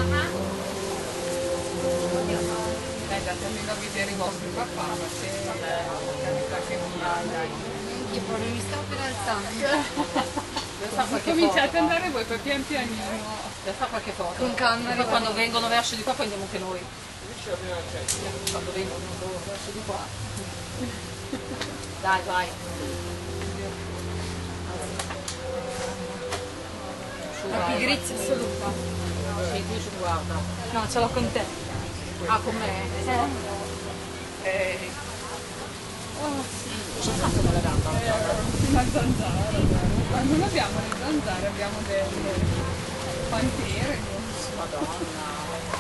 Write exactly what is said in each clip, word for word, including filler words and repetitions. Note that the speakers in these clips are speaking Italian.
Dai, datemi a vedere i vostri papà, ma se che mi dai. Io proprio mi stavo per alzando. Cominciate ad andare voi per pian pianino. Devo fare qualche foto. Con calma. E poi quando vengono verso di qua poi andiamo anche noi. Quando vengono verso di qua. Dai, vai. La pigrizia assoluta. Sì, tu ci guarda. No, ce l'ho con te. Ah, con me? Eh. Eh, C'è fatto nella gamba? una zanzara. Ma non abbiamo le zanzare, abbiamo delle pantere. Madonna.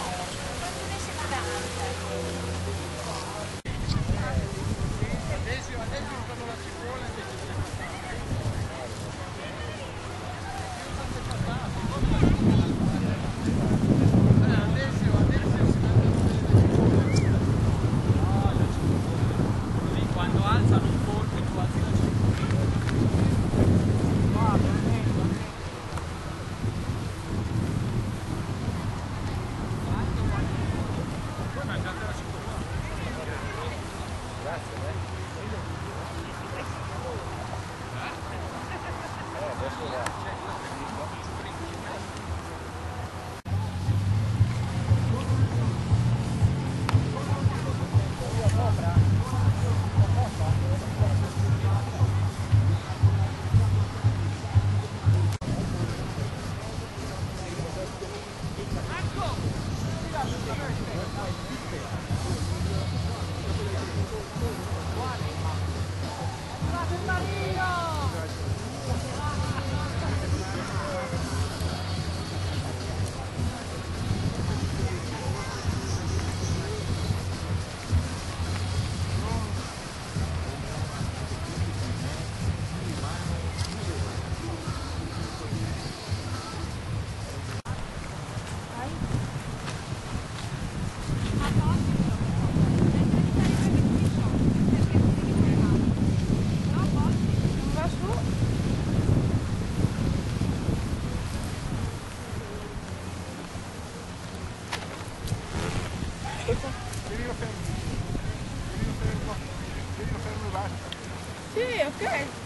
Tienilo fermo, tienilo fermo, tienilo fermo e basta. Sì, ok.